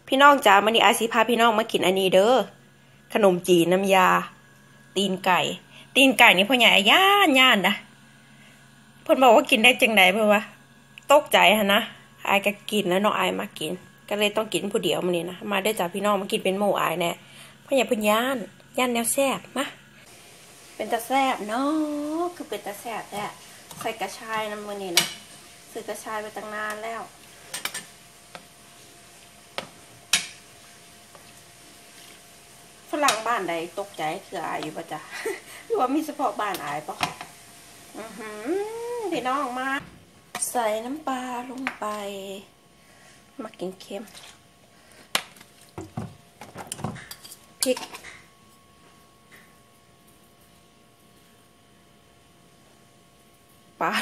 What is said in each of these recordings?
พี่น้องจ๋ามื้อนี้อาสิพาพี่น้องมากินอันนี้เด้อขนมจีนน้ำยาตีนไก่นี่พ่อใหญ่ย่านนะเพิ่นบอกว่ากินได้จังไดเพิ่นว่าตกใจหั่นนะอายก็กินแล้วน้องอายมากินก็เลยต้องกินผู้เดียวมื้อนี้นะมาได้จ้ะพี่น้องมากินเป็นหมู่อายแน่พ่อใหญ่เพิ่นย่านแนวแซ่บมาเป็นตาแซ่บเนาะคือเป็นตาแซ่บแท้ใส่กระชายน้ำมื้อนี้นะซื้อกระชายไปตั้งนานแล้วฝรั่งบ้านใดตกใจคืออายอยู่ปะจ๊ะ หรือว่ามีเฉพาะบ้านอายปะพี่น้องมาใส่น้ำปลาลงไปมากินเค็มพริกปลา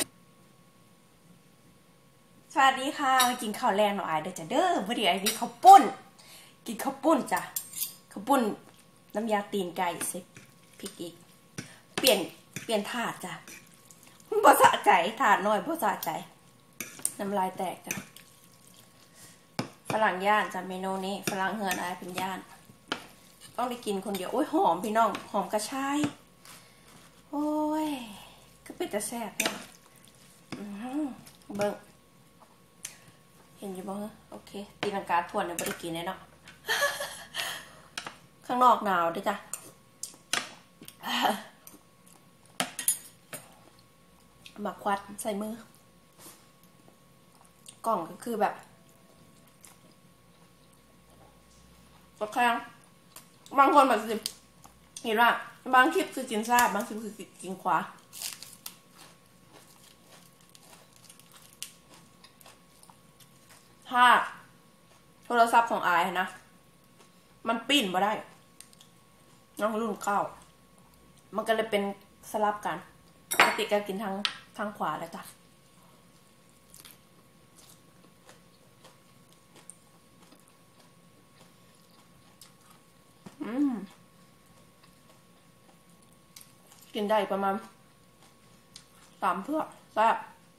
สวัสดีค่ะกินข้าวแรงหน่อยเด้อจ้ะเด้อวันนี้ไอ้พี่ข้าวปุ้นกินข้าวปุ้นจ้ะข้าวปุ้นน้ำยาตีนไก่สิพริกอีกเปลี่ยนถาดจ้ะบ่สะใจถาดน้อยบ่สะใจน้ำลายแตกจ้ะฝรั่งย่านจ้ะเมนูนี้ฝรั่งเฮือนอายเป็นย่านต้องได้กินคนเดียวโอ้ยหอมพี่น้องหอมกระชายโอ้ยก็เป็นแต่แซ่บเนี่ยเบิ่งเห็นอยู่บ่ฮะโอเคตีลังกาถ่วนเนี่ยบ่ได้กินแน่เนาะข้างนอกหนาวด้วยจ้ะหมักควัดใส่มือกล่องก็คือแบบก็แค่บางคนแบบสิเห็นว่าบางคลิปคือกินซ่าบางคลิปคือกินขวาถ้าโทรศัพท์ของอายนะมันปิ้นมาได้น้องรุ่นเก้ามันก็เลยเป็นสลับกันปกติก็กินทางขวาแล้วจ้ะกินได้ประมาณ3 เพื่อแซ่บ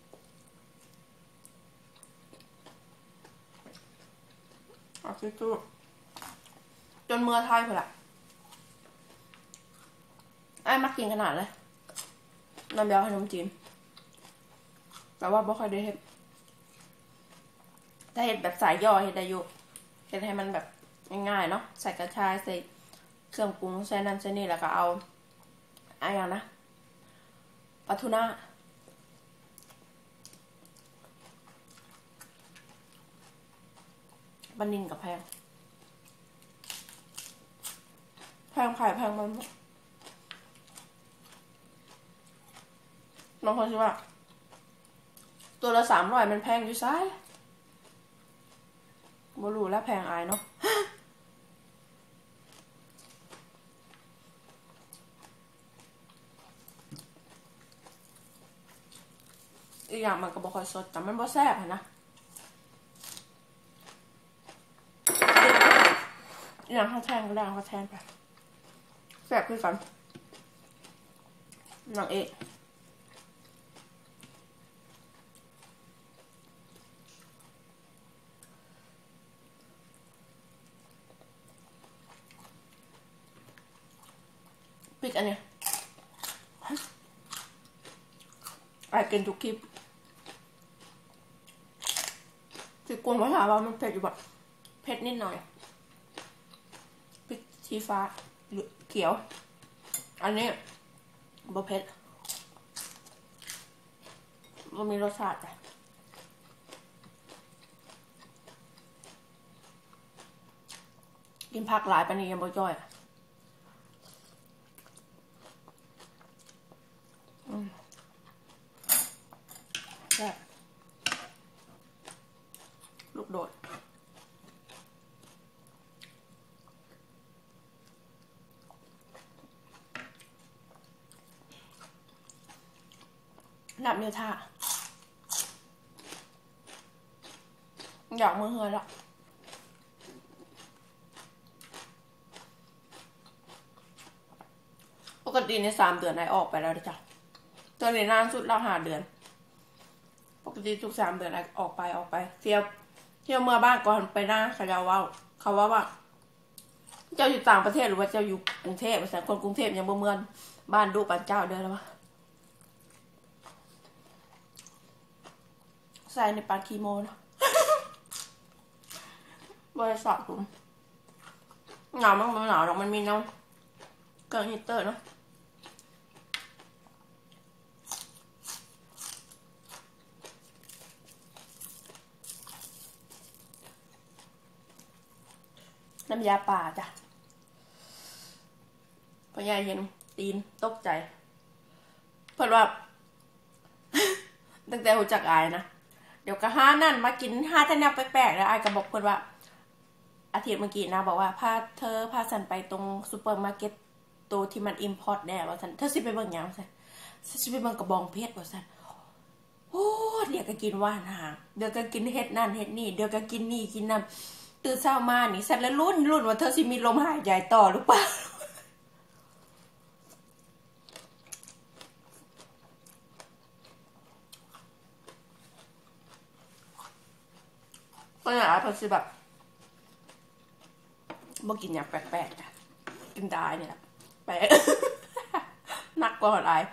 เอาซิจูจนเมื่อไทยไปละไอ้มักกินขนาดเลยน้ำยาขนมจีนแต่ว่าบ่ค่อยได้เห็ดถ้าเห็ดแบบสายย่อเห็ดได้อยู่เห็ดให้มันแบบง่ายๆเนาะใส่กระชายใส่เครื่องปรุงใส่นั่นใส่นี่แล้วก็เอาอะไรนะปลาทูน่าบันนินกับแพงขายแพงมันบางคนคิดว่าตัวละ300มันแพงอยู่ซ้ายบ่รู้แล้วแพงอายเนาะอีกอย่างมันก็บ่ค่อยสดแต่มันบ่แซ่บนะอย่างข้าวแทงก็ได้ข้าวแทงไปแซ่บคือกันนางเอกปิดอันเนี้ยไอ้กินทุกคลิปคือกวนเขาถามว่ามันเผ็ดอยู่แบบเผ็ดนิดหน่อยพริกชี้ฟ้าหรือเขียวอันนี้บะเผ็ดมันมีรสชาติกินผักหลายปานนี้ยังบ่ย่อยแซ่บลูกโดดหลับเนื้อท่าอยากมือเฮือละปกติใน3 เดือนไอออกไปแล้วจ้ะตอนนี้นานสุดเรา5 เดือนปกติทุก3 เดือนไอออกไปเที่ยวเมื่อบ้านก่อนไปหน้าเขาจะว่าเขาว่าเจ้าอยู่ต่างประเทศหรือว่าเจ้าอยู่กรุงเทพแต่คนกรุงเทพยังบ่เหมือนบ้านดูปันเจ้าเด้อแล้ววะใส่ในปานคีโมนะบริษัทผมหนาวมั้งมันหนาวหรอกมันมีน้ำเกินฮีเตอร์เนาะน้ำยาป่าจ้ะพอยายเห็นตีนตกใจเพิ่นว่าตั้งแต่หูจักอายนะเดี๋ยวก็ห้านั่นมากินห้าแต่แนวแปลกๆแล้วอายก็บอกเพิ่นว่าอาทิตย์เมื่อกี้นะบอกว่าพาสันไปตรงซูเปอร์มาร์เก็ตตัวที่มันอิมพอร์ตแน่ว่าสันเธอสิไปเบิ่งยังสันสิไปเบิ่งกระบองเพชรว่าสันโอ้เดี๋ยวก็กินว่านหางเดี๋ยวก็กินเฮ็ดนั่นเฮ็ดนี่เดี๋ยวก็กินนี่กินนั่นตื่นเช้ามานี่สันแล้วรุ่นว่าเธอสิมีลมหายใจต่อหรือเปล่าก็อย่างไรเพิ่นสิแบบบ่กินอย่างแปลกๆจ้ะกินได้เนี่ยแหละแปลกนักกว่าหลาย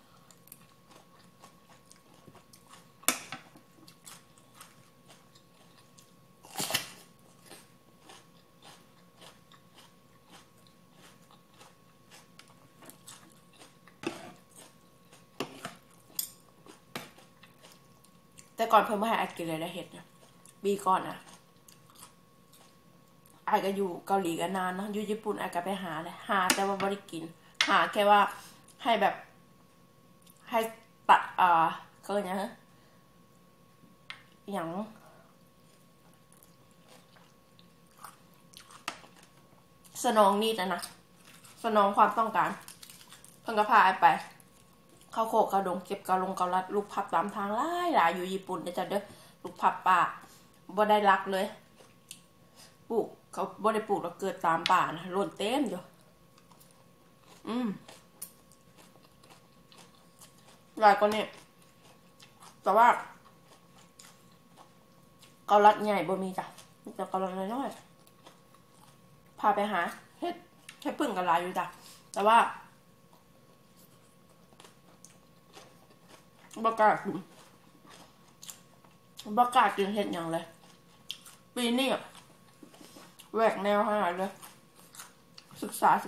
แต่ก่อนเพิ่นบ่ให้อายกินเลยนะเห็ดเนี่ยปีก่อนนะอายก็อยู่เกาหลีกันนานเนาะอยู่ญี่ปุ่นอายก็ไปหาเลยหาแต่ว่าบ่ได้กินหาแค่ว่าให้แบบให้ตัดเขาเรียกนะอย่างสนองนี่นะสนองความต้องการเพิ่นก็พาอายไปเข้าโคกเข้าดงเก็บกะลงกะลัดลูกผับตามทางหลายอยู่ญี่ปุ่นเด้อจ้ะเด้อลูกผับป่าบ่ได้รักเลยปลูกเขาบ่ได้ปลูกแล้วเกิดตามป่านะหล่นเต็มอยู่หลายกว่านี้แต่ว่าเกาลัดใหญ่บ่มีจ้ะแต่เกาลัดน้อยๆพาไปหาเฮ็ดพึ่งกันหลายอยู่จ้ะแต่ว่าบ่กล้ากินเฮ็ดอย่างเลยปีนี้แหวกแนวขนาดเลยศึกษา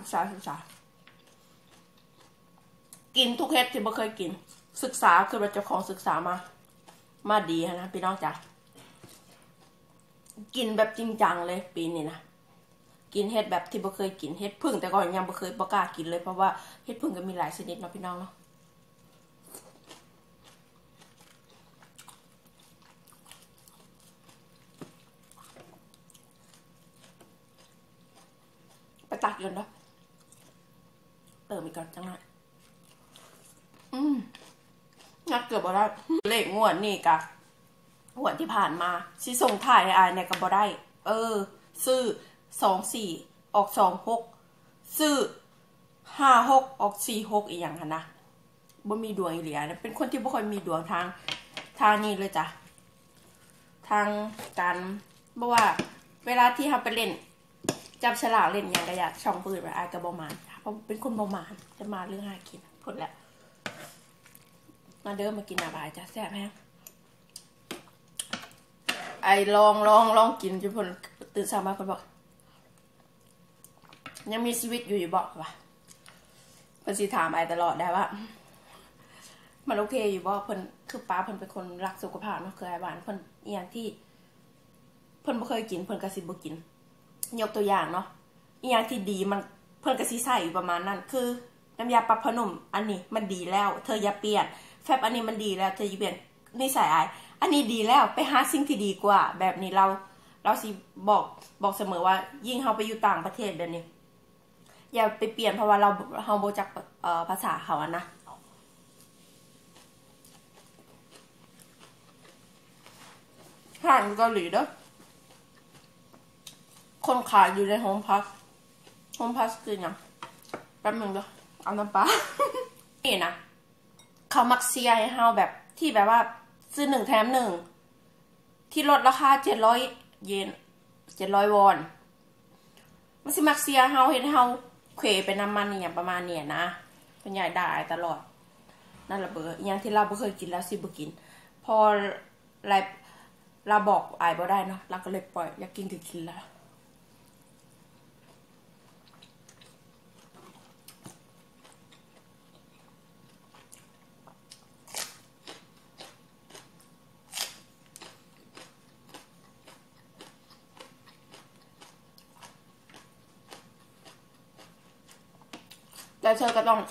กินทุกเฮ็ดที่บ่เคยกินศึกษาคือว่าเจ้าของศึกษามาดีนะพี่น้องจ้ะกินแบบจริงจังเลยปีนี้นะกินเฮ็ดแบบที่บ่เคยกินเฮ็ดพึ่งแต่ก่อนยังบ่เคยบ่กล้ากินเลยเพราะว่าเฮ็ดพึ่งก็มีหลายชนิดเนาะพี่น้องเนาะไปตักอยู่เนาะเติมอีกก่อนจังหน่อยงัดเกือบบ่ได้เลขงวดนี่กะงวดที่ผ่านมาสิส่งถ่ายให้อายเนี่ยก็บ่ได้ซื้อ24ออก26ซื้อ56ออก46อีหยังหั่นนะบ่มีดวงอีหลีนะเป็นคนที่บ่ค่อยมีดวงทางนี้เลยจ้ะทางการบ่ว่าเวลาที่เฮาไปเล่นจับฉลากเล่นหยังก็อยากช่องปืนอายก็บ่มานเพราะเป็นคนบ่มานจะมาเรื่องหากินพูดแล้วมาเดินมากินอาบายจ้ะแซ่บแฮงไอ้ลองกินจนเพิ่นตื่นเช้ามาเพิ่นบอกยังมีชีวิตอยู่บ่วะเพิ่นสิถามไอ้ตลอดได้ว่ามันโอเคอยู่บ่เพิ่นคือป้าเพิ่นเป็นคนรักสุขภาพเนาะคือไอ้บ้านเพิ่นอีหยังที่เพิ่นบ่เคยกินเพิ่นก็สิบ่กินยกตัวอย่างเนาะอีหยังที่ดีมันเพิ่นก็สิใส่ประมาณนั้นคือน้ำยาปรับผ้านุ่มอันนี้มันดีแล้วเธออย่าเปลี่ยนแฟบอันนี้มันดีแล้วเธออย่าเปลี่ยนนิสัยอายอันนี้ดีแล้วไปหาสิ่งที่ดีกว่าแบบนี้เราสิบอกเสมอว่ายิ่งเฮาไปอยู่ต่างประเทศเดี๋ยวนี้อย่าไปเปลี่ยนเพราะว่าเฮาบ่จักภาษาเขานะห้างเกาหลีเด้อคนขายอยู่ในโฮมพลัสคือหยังแป๊บนึงเด้อเอาน้ำปลา นี่นะเขามักเซียให้เฮาแบบที่แบบว่าซื้อ1แถม1ที่ลดราคา700 เยน700 วอนมันสิมักเสียเฮาเห็นเฮาเขวไปน้ำมันอย่างประมาณเนี่ยนะคุณยายด่าตลอดนั่นแหละเบอร์อย่างที่เราไม่เคยกินแล้วสิบ่กินพออะไรเราบอกอายบ่ได้เนาะเราก็เลยปล่อยอยากกินก็กินแล้วแต่เธอก็ต้อง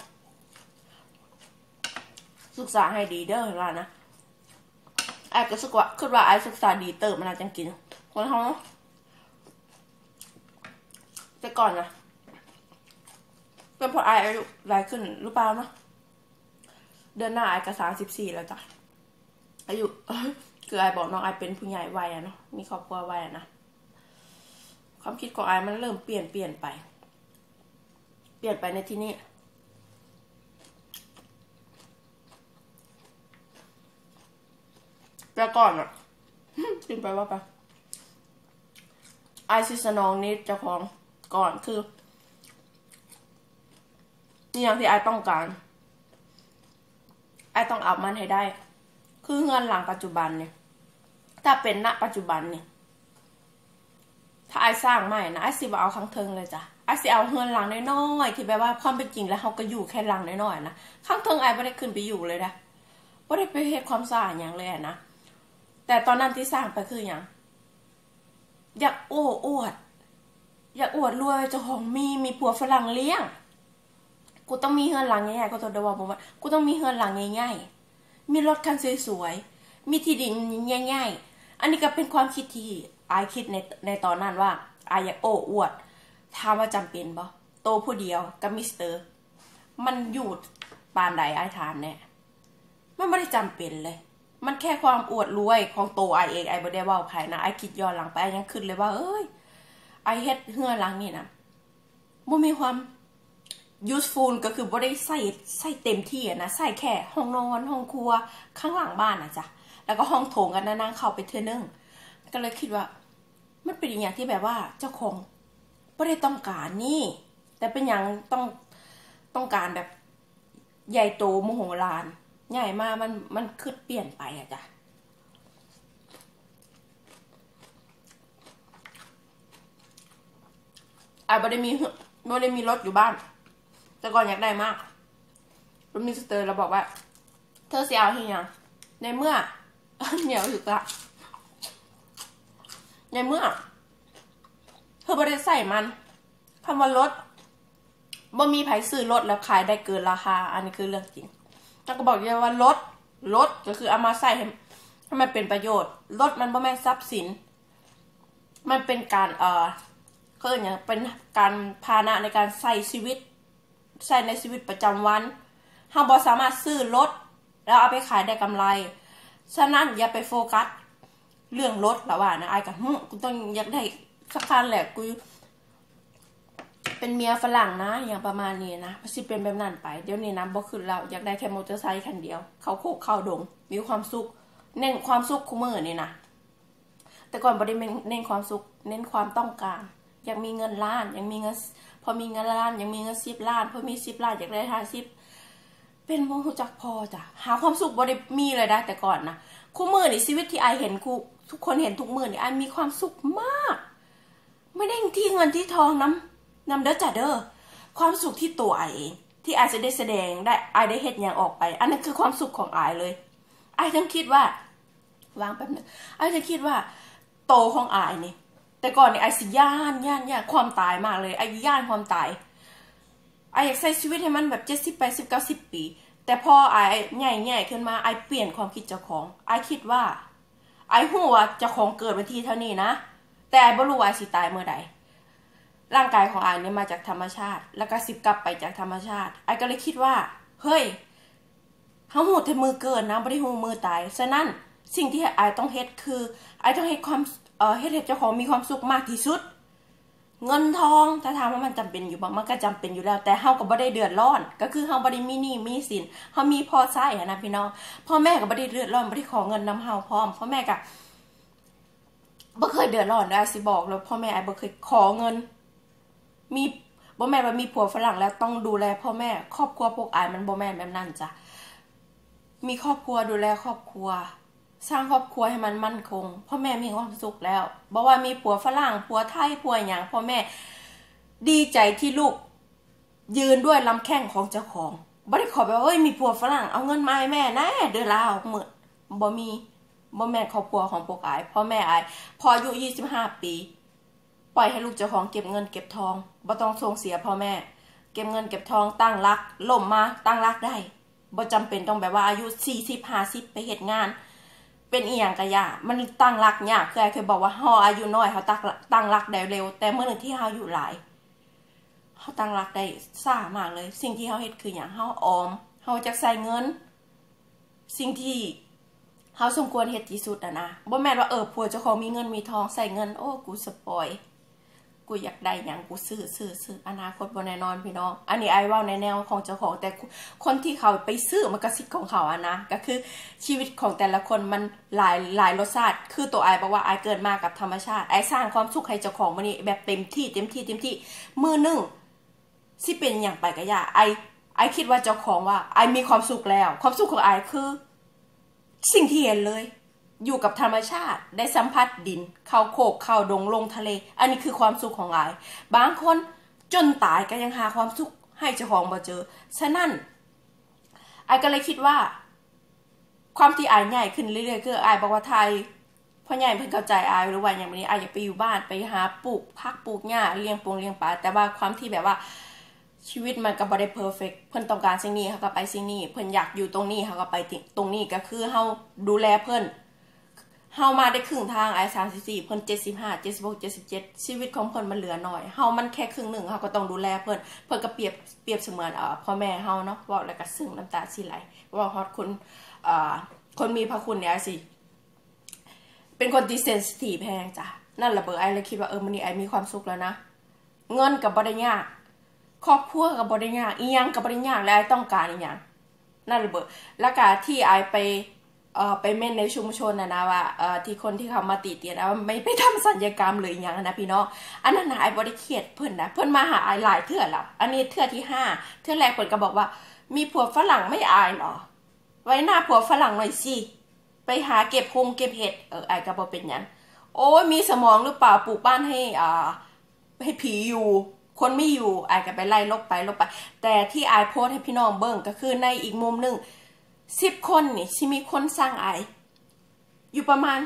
ศึกษาให้ดีเด้อว่านะไอ้ก็สึกว่าคิดว่าไอ้ศึกษาดีเติมมันจังกินคนเขาแต่ก่อนนะเป็นพอไอ้อายุหลายขึ้นหรือเปล่านะเดือนหน้าไอ้ก็34แล้วจ้ะอายุคือไอ้บอกน้องไอ้เป็นผู้ใหญ่วัยอะเนาะมีครอบครัววัยนะความคิดของไอ้มันเริ่มเปลี่ยนไปในที่นี้แต่ก่อนอะขึ้นไปว่าไปไอซิสนองนิดเจ้าของก่อนคือนี่อย่างที่ไอต้องการไอต้องเอามันให้ได้คือเงินหลังปัจจุบันเนี่ยถ้าเป็นณปัจจุบันเนี่ยถ้าไอสร้างใหม่นะไอสิบเอาครั้งเทิงเลยจ้ะไอสิเอาเงินหลังน้อยๆที่แปลว่าความเป็นจริงแล้วเขาก็อยู่แค่หลังน้อยๆนะครั้งเทิงไอไม่ได้ขึ้นไปอยู่เลยนะไม่ได้ไปเหตุความสะอาดอย่างเลยนะแต่ตอนนั้นที่สร้างไปคืออย่างอยากอวดอยากอวดรวยเจ้าของมีผัวฝรั่งเลี้ยงกูต้องมีเฮือนหลังใหญ่ๆก็ตัวเดียวบอกว่ากูต้องมีเฮือนหลังใหญ่ๆมีรถคันสวยๆมีที่ดินใหญ่ๆอันนี้ก็เป็นความคิดที่อายคิดในตอนนั้นว่าอายอยากอวดถามว่าจำเป็นบ่โตผู้เดียวกับมิสเตอร์มันอยู่ปานใดอายถามเนี่ยมันไม่ได้จำเป็นเลยมันแค่ความอวดรวยของโตไอเองไอบ่ได้ว่าใครนะไอคิดย้อนหลังไปยังขึ้นเลยว่าเอ้ยไอเฮ็ดเฮือนหลังนี่นะบ่มีความ useful ก็คือบ่ได้ใส่เต็มที่นะใส่แค่ห้องนอนห้องครัวข้างหลังบ้านนะจ๊ะแล้วก็ห้องโถงกันนั่งเข้าไปเทื่อนึงก็เลยคิดว่ามันเป็นอย่างที่แบบว่าเจ้าของบ่ได้ต้องการนี่แต่เป็นอย่างต้องการแบบใหญ่โตมโหฬารใหญ่มากมันคือเปลี่ยนไปอะจ้ะบ่ได้มีรถอยู่บ้านแต่ก่อนอยากได้มากรถมิสเตอร์เราบอกว่าเธอเสียเอาที่ยังในเมื่อเหนียวอยู่ละในเมื่อเธอบ่ได้ใส่มันคำว่ารถบ่มีไผซื้อรถแล้วขายได้เกินราคาอันนี้คือเรื่องจริงแล้วก็บอกเยอะว่ารถก็คือเอามาใส่ให้มันเป็นประโยชน์รถมันบ่แม่นทรัพย์สินมันเป็นการก็อย่างเป็นการพาหนะในการใช้ชีวิตใช้ในชีวิตประจำวันเราบ่สามารถซื้อรถแล้วเอาไปขายได้กำไรฉะนั้นอย่าไปโฟกัสเรื่องรถแล้วว่านะไอ้กับกูต้องอยากได้สักคันแหละกูเป็นเมียฝรั่งนะอย่างประมาณนี้นะสิเป็นแบบนั้นไปเดี๋ยวนี้นะบ่คือเราอยากได้แค่มอเตอร์ไซค์คันเดียวเขาโคกเข้าดงมีความสุขเน้นความสุขคู่มือนี่นะแต่ก่อนบ่ได้เน้นความสุขเน้นความต้องการอยากมีเงินล้านอยากมีเงินพอมีเงินล้านยังมีเงิน10 ล้านพอมี10 ล้านอยากได้50เป็นบ่รู้จักพอจ้ะหาความสุขบ่ได้มีเลยได้แต่ก่อนนะคู่มือนี่ชีวิตที่ไอเห็นทุกคนเห็นทุกมือนี่ไอมีความสุขมากไม่ได้ที่เงินที่ทองนำเด้อจ้ะเด้อความสุขที่ตัวไอเองที่ไอจะได้แสดงได้ไอได้เฮ็ดอย่างออกไปอันนั้นคือความสุขของไอเลยไอต้องคิดว่าวางแป๊บนึงไอจะคิดว่าโตของไอนี่แต่ก่อนนี่ไอสิย่านความตายมากเลยไอย่านความตายไออยากใช้ชีวิตให้มันแบบ70 80 90 ปีแต่พอไอใหญ่ขึ้นมาไอเปลี่ยนความคิดเจ้าของไอคิดว่าไอฮู้ว่าเจ้าของเกิดวันที่เท่านี้นะแต่ไอบ่รู้ว่าไอสิตายเมื่อใดร่างกายของไอเนี่ยมาจากธรรมชาติแล้วก็สิกลับไปจากธรรมชาติไอก็เลยคิดว่าเฮ้ยเฮาฮู้แต่มือเกิดนะบ่ได้ฮู้มือตายฉะนั้นสิ่งที่ไอต้องเฮ็ดคือไอต้องเฮ็ดความเฮ็ดให้เจ้าของมีความสุขมากที่สุดเงินทองถ้าถามว่ามันจำเป็นอยู่บ่มันก็จำเป็นอยู่แล้วแต่เฮาก็บ่ได้เดือดร้อนก็คือเฮาบ่ได้มีหนี้มีสินเฮามีพอใช้นะพี่น้องพ่อแม่ก็บ่ได้เดือดร้อนบ่ได้ขอเงินนำเฮาพร้อมพ่อแม่ก็บ่เคยเดือดร้อนได้สิบอกแล้วพ่อแม่ไอ้บ่เคยขอเงินมีบ่แม่นว่ามีผัวฝรั่งแล้วต้องดูแลพ่อแม่ครอบครัวพวกอายมันบ่แม่นแบบนั้นจ้ะมีครอบครัวดูแลครอบครัวสร้างครอบครัวให้มันมั่นคงพ่อแม่มีความสุขแล้วบ่ว่ามีผัวฝรั่งผัวไทยผัวหยังพ่อแม่ดีใจที่ลูกยืนด้วยลำแข้งของเจ้าของบ่ได้ขอแบบว่ามีผัวฝรั่งเอาเงินมาให้แม่นะเดือนละมื้อบ่มีบ่แม่นครอบครัวของพวกอายพ่อแม่อายพออายุ25 ปีปล่อยให้ลูกเจ้าของเก็บเงินเก็บทองบ่ต้องส่งเสียพ่อแม่เก็บเงินเก็บทองตั้งรักล่มมาตั้งรักได้บ่จำเป็นต้องแบบว่าอายุ40-50ไปเฮ็ดงานเป็นอีหยังก็ยากมันตั้งรักยากเคยบอกว่าเฮาอายุน้อยเฮาตั้งรักได้เร็วแต่เมื่อนึงที่เฮาอายุหลายเฮาตั้งรักได้ช้ามากเลยสิ่งที่เฮาเฮ็ดคือหยังเฮาออมเฮาจักใช้เงินสิ่งที่เฮาสมควรเฮ็ดที่สุดนะบ่แม่นว่าผัวเจ้าของมีเงินมีทองใส่เงินโอ้กูสปอยกูอยากได้หยังกูซื้ออนาคตบ่แน่นอนพี่น้องอันนี้ไอ้เว้าในแนวของเจ้าของแต่คนที่เขาไปซื้อมันก็สิทธิ์ของเขานะก็คือชีวิตของแต่ละคนมันหลายรสชาติคือตัวไอ้บอกว่าไอ้เกิดมากับธรรมชาติไอ้สร้างความสุขให้เจ้าของมื้อนี้แบบเต็มที่มื้อนึงสิเป็นหยังไปก็อย่าไอ้คิดว่าเจ้าของว่าไอ้มีความสุขแล้วความสุขของไอ้คือสิ่งที่เห็นเลยอยู่กับธรรมชาติได้สัมผัสดินเข้าโคกเข้าดงลงทะเลอันนี้คือความสุขของอายบางคนจนตายก็ยังหาความสุขให้เจ้าของบ่เจอฉะนั้นอายก็เลยคิดว่าความที่อายใหญ่ขึ้นเรื่อยๆคืออายบอกว่าไทยพ่อใหญ่เพิ่นเข้าใจอายหรือว่าอย่างนี้อายอยากไปอยู่บ้านไปหาปลูกผักปลูกหญ้าเลี้ยงปลาแต่ว่าความที่แบบว่าชีวิตมันก็บ่ได้เพอร์เฟคเพิ่นต้องการสิ่งนี้เฮาก็ไปสิ่งนี้เพิ่นอยากอยู่ตรงนี้เฮาก็ไปตรงนี้ก็คือเฮาดูแลเพิ่นเฮามาได้ครึ่งทาง34เพิ่น75 76 77ชีวิตของเพิ่นมันเหลือน้อยเฮามันแค่ครึ่งนึงเฮาก็ต้องดูแลเพิ่นก็เปรียบเสมือนพ่อแม่เฮาเนาะเว้าแล้วก็ซึ้งน้ำตาสิไหลเว้าฮอดคนมีพระคุณเนี่ยสิเป็นคนที่เซนซิทีฟแฮงจ้ะนั่นล่ะไอ้เลยคิดว่ามื้อนี้ไอ้มีความสุขแล้วนะเงินก็บ่ได้ยากครอบครัวก็บ่ได้ยากอีหยังก็บ่ได้ยากแล้วไอ้ต้องการอีหยังนั่นล่ะแล้วก็ที่ไอ้ไปเม่นในชุมชนนะว่าที่คนที่เขามาติเตียนว่าไม่ไปทำสัญญกรรมหรืออย่างนะพี่น้องอันนั้นนะไอ้บ่ได้เครียดเพิ่นนะเพิ่นมาหาไอ้หลายเทื่อแล้วอันนี้เทื่อที่5เทื่อแรกเพิ่นก็บอกว่ามีผัวฝรั่งไม่อายหรอไว้หน้าผัวฝรั่งหน่อยสิไปหาเก็บเห็ดไอ้ก็บ่เป็นหยังโอ้ยมีสมองหรือเปล่าปลูกบ้านให้ผีอยู่คนไม่อยู่ไอ้ก็ไปไล่ลบไปแต่ที่ไอ้โพสให้พี่น้องเบิ่งก็คือในอีกมุมนึง10 คนนี่สิมีคนสร้างไออยู่ประมาณ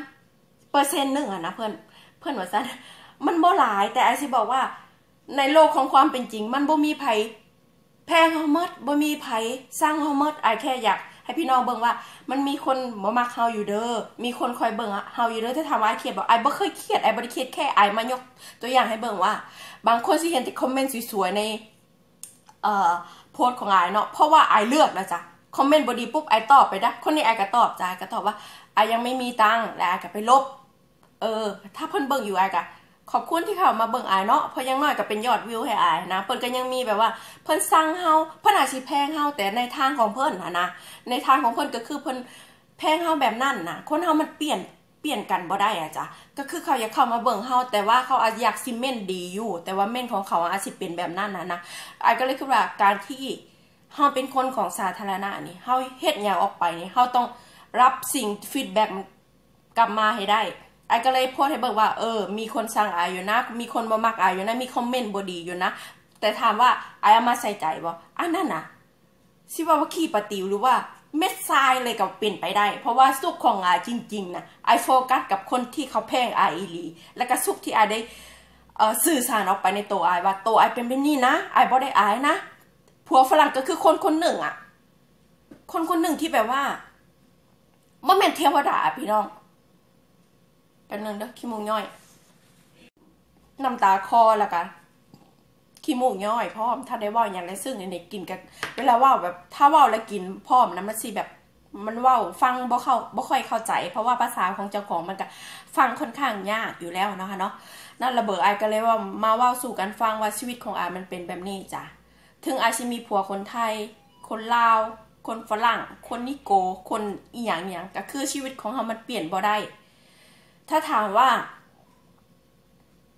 %นึงนะเพื่อนว่าซั่นมันบ่หลายแต่ไอสิบอกว่าในโลกของความเป็นจริงมันบ่มีไผแพงเฮาหมดบ่มีไผสร้างเฮาหมดไอแค่อยากให้พี่น้องเบิ่งว่ามันมีคนบ่มักเฮาอยู่เด้อมีคนคอยเบิ่งเฮาอยู่เด้อถ้าถามว่าไอเครียดบ่ไอบ่เคยเครียดไอบ่ได้เครียดแค่ไอมายกตัวอย่างให้เบิ่งว่าบางคนสิเห็นแต่คอมเมนต์สวยๆในโพสต์ของไอเนาะเพราะว่าไอเลือกแล้วจ้ะคอมเมนต์บดีปุ๊บไอตอบไปนะคนนี้ไอก็ตอบจ้าก็ตอบว่าไอยังไม่มีตังค์แล้วไอก็ไปลบถ้าเพิ่นเบิ่งอยู่ไอก็ขอบคุณที่เข้ามาเบิ่งไอเนาะเพราะยังน้อยก็เป็นยอดวิวให้ไอนะเพิ่นก็ยังมีแบบว่าเพิ่นสั่งเฮาเพิ่นอาจสิแพงเฮาแต่ในทางของเพิ่นนะในทางของเพิ่นก็คือเพิ่นแพงเฮาแบบนั้นนะคนเฮามันเปลี่ยนกันบ่ได้จ้ะก็คือเขาอยากเข้ามาเบิ่งเฮาแต่ว่าเขาอาจอยากสิเม่นดีอยู่แต่ว่าเม่นของเขาอาจสิเป็นแบบนั้นนะไอก็เลยคิดว่าการที่เฮาเป็นคนของสาธารณะนี่เฮาเฮ็ดหยังออกไปนี่เฮาต้องรับสิ่งฟีดแบ็กกลับมาให้ได้ไอ้ก็เลยโพสให้เบิ่งว่ามีคนสั่งอายอยู่นะมีคนบ่มักอายอยู่นะมีคอมเมนต์บ่ดีอยู่นะแต่ถามว่าไอ้เอามาใส่ใจบ่อันนั้นน่ะสิว่าขี้ปะติ๋วหรือว่าเม็ดทรายเลยก็เป็นไปได้เพราะว่าสุขของอายจริงๆนะไอ้โฟกัสกับคนที่เขาแพงอายอีหลีแล้วก็สุขที่อายได้สื่อสารออกไปในตัวอายว่าตัวอายเป็นแบบนี้นะอายบ่ได้อายนะผัวฝรั่งก็คือคนหนึ่งอ่ะคนหนึ่งที่แบบว่าบ่แม่นเทวดาพี่น้องแป๊บนึงเด้อขี้มูกย่อยน้ำตาคอแล้วกันขี้มูกย่อยพร้อมถ้าได้เว้าหยังได้ซึ่งในกินกันเวลาเว้าแบบถ้าเว้าแล้วกินพร้อมนะมันสิแบบมันเว้าฟังบ่ค่อยเข้าใจเพราะว่าภาษาของเจ้าของมันก็ฟังค่อนข้างยากอยู่แล้วนะคะเนาะนั่นระเบิดอายก็เลยว่ามาเว้าสู่กันฟังว่าชีวิตของอายมันเป็นแบบนี้จ้ะถึงอาจสิมีผัวคนไทยคนลาวคนฝรั่งคนนิโกคนอีหยังก็คือชีวิตของเฮามันเปลี่ยนบ่ได้ถ้าถามว่า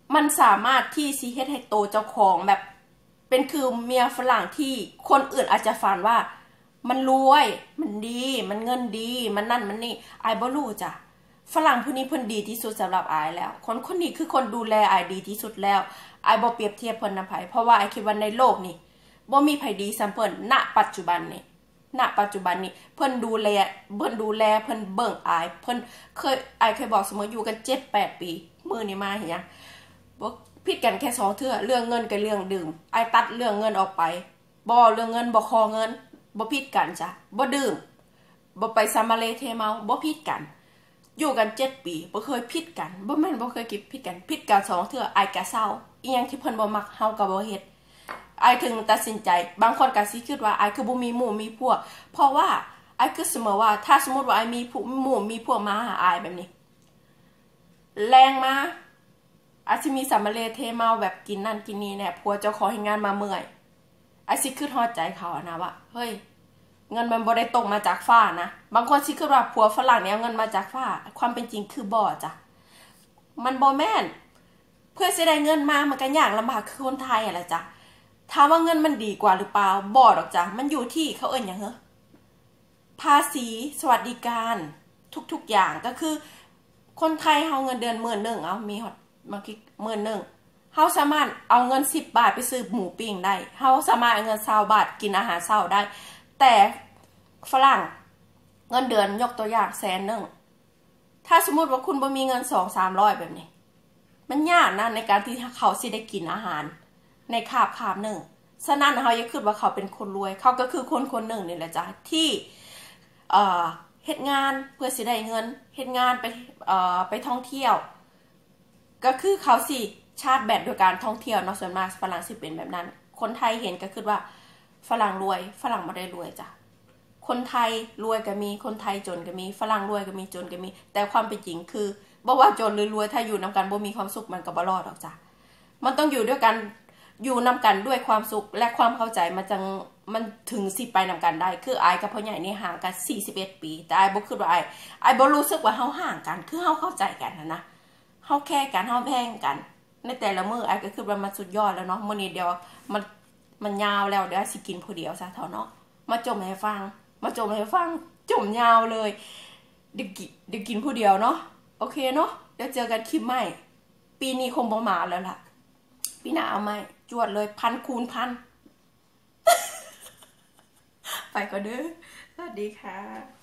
มันสามารถที่สิเฮ็ดให้โตเจ้าของแบบเป็นคือเมียฝรั่งที่คนอื่นอาจจะฝันว่ามันรวยมันดีมันเงินดีมันนั่นมันนี่ไอ้บ่รู้จ้ะฝรั่งผู้นี้เพิ่นดีที่สุดสำหรับไอ้แล้วคนนี้คือคนดูแลไอ้ดีที่สุดแล้วไอ้บ่เปรียบเทียบเพิ่นนำไผเพราะว่าไอ้คิดว่าในโลกนี้บ่มีไผดีสำเพิ่นณปัจจุบันนี้เพิ่นดูแลเพิ่นเบิ่งอายเพิ่นเคยบอกเสมออยู่กัน 7-8 ปีมื้อนี้มาเหียบ่ผิดกันแค่2เทื่อเรื่องเงินกับเรื่องดื่มไอ้ตัดเรื่องเงินออกไปบ่เรื่องเงินบ่ขอเงินบ่ผิดกันจ้ะบ่ดื่มบ่ไปซามาเลเทเมาบ่ผิดกันอยู่กัน7ปีบ่เคยผิดกันบ่แม่นบ่เคยผิดกัน2เทื่ออ้ายก็เศร้าอีหยังที่เพิ่นบ่มักเฮาก็บ่เฮ็ดอ้ายถึงตัดสินใจบางคนก็สิคิดว่าอ้ายคือบ่มีหมู่มีพวกเพราะว่าอ้ายคือเสมอว่าถ้าสมมุติว่าอ้ายมีหมู่มีพวกมาหาอ้ายแบบนี้แรงมาอาจสิมีสามาเลเทเมาแบบกินนั่นกินนี่แน่ผัวเจ้าของให้งานมาเมื่อยอ้ายสิคิดฮอดใจเขานะว่าเฮ้ยเงินมันบ่ได้ตกมาจากฟ้านะบางคนสิคิดว่าผัวฝรั่งเนี่ยเอาเงินมาจากฟ้าความเป็นจริงคือบ่จ้ะมันบ่แม่นเพื่อสิได้เงินมามันก็ยากลำบากคือคนไทยอ่ะล่ะจ้ะถามว่าเงินมันดีกว่าหรือเปล่าบ่ดอกจ้ะมันอยู่ที่เขาเอิ้นหยังเหรอภาษีสวัสดิการทุกๆอย่างก็คือคนไทยเฮาเงินเดือน10,000เอามีฮอดบางที10,000เฮาสามารถเอาเงิน10 บาทไปซื้อหมูปิ้งได้เฮาสามารถเอาเงิน20 บาทกินอาหารเช้าได้แต่ฝรั่งเงินเดือนยกตัวอย่าง100,000ถ้าสมมุติว่าคุณบ่มีเงิน200-300แบบนี้มันยากนะในการที่เขาสิได้กินอาหารในคาบหนึ่งฉะนั้นเฮาอย่าคิดว่าเขาเป็นคนรวยเขาก็คือคนหนึ่งนี่แหละจ้ะที่เฮ็ดงานเพื่อสิได้เงินเฮ็ดงานไปท่องเที่ยวก็คือเขาสิชาร์จแบตโดยการท่องเที่ยวเนาะส่วนมากฝรั่งสิเป็นแบบนั้นคนไทยเห็นก็คือว่าฝรั่งรวยฝรั่งบ่ได้รวยจ้ะคนไทยรวยก็มีคนไทยจนก็มีฝรั่งรวยก็มีจนก็มีแต่ความเป็นจริงคือบ่ว่าจนหรือรวยถ้าอยู่นำกันบ่มีความสุขมันก็บ่รอดหรอกจ้ะมันต้องอยู่ด้วยกันอยู่นำกันด้วยความสุขและความเข้าใจมันถึงสิไปนำกันได้คืออายกับพ่อใหญ่นี่ห่างกัน41 ปีแต่อายบ่คิดว่าอายบ่รู้สึกว่าเฮาห่างกันคือเฮาเข้าใจกันนะเฮาแค่กันเฮาแพงกันในแต่ละมื้ออายก็คิดว่ามันสุดยอดแล้วเนาะมื้อนี้เดี๋ยวมันยาวแล้วเดี๋ยวสิกินผู้เดียวซะเท่าเนาะมาจมให้ฟังจมยาวเลยเดี๋ยวกินผู้เดียวเนาะโอเคเนาะเดี๋ยวเจอกันคลิปใหม่ปีนี้คงบ่มาแล้วล่ะปีหน้าเอาใหม่จวดเลย1,000 คูณ 1,000 ไปก็เด้อสวัสดีค่ะ